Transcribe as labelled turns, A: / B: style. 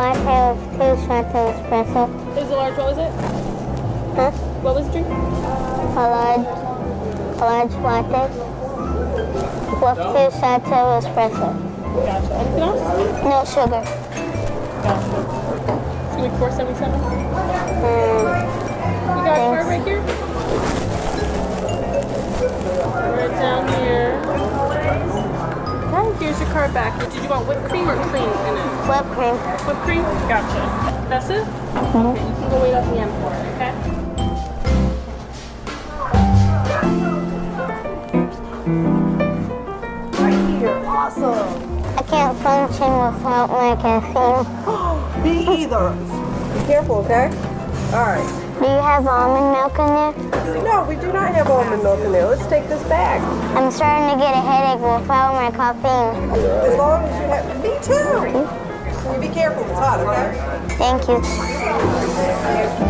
A: latte with 2 shots of espresso.
B: Is the large, what was it?
A: Huh?
B: What was the drink?
A: A large latte with 2 shots of espresso.
B: Gotcha. Anything else?
A: No sugar.
B: Gotcha. It's gonna be $4.77. You got a card right here? Right down here. Okay, here's your card back. Did you want whipped cream or clean in it?
A: Whipped cream.
B: Whipped cream? Gotcha. That's it?
A: Mm-hmm.
B: Okay, you can go wait up the end for it, okay?
C: Awesome.
A: I can't function without my caffeine.
C: Me either. Be careful, okay? All right.
A: Do you have almond milk in there?
C: No, we do not have almond milk in there. Let's take this back.
A: I'm starting to get a headache without my caffeine.
C: As long as you have... Me too. You be careful. It's hot, okay?
A: Thank you.